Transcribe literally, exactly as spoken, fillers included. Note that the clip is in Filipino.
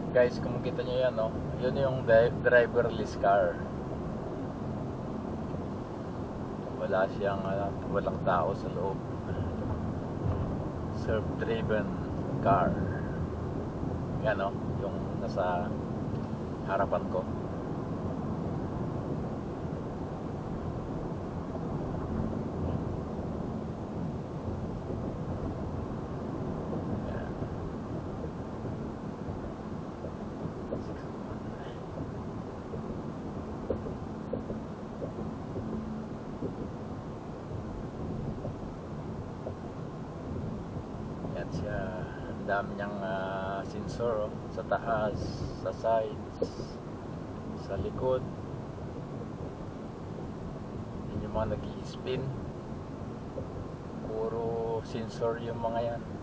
Guys, kung makita nyo yan, no? Yun yung di- driverless car. Wala siyang, uh, walang tao sa loob. Self-driven car. Yan, no? Yung nasa harapan ko. Yan. Yan siya. Ang dami niyang uh, sensor, oh. Sa taas, sa sides, sa likod. Yun yung mga nag-i-spin. Puro sensor yung mga yan.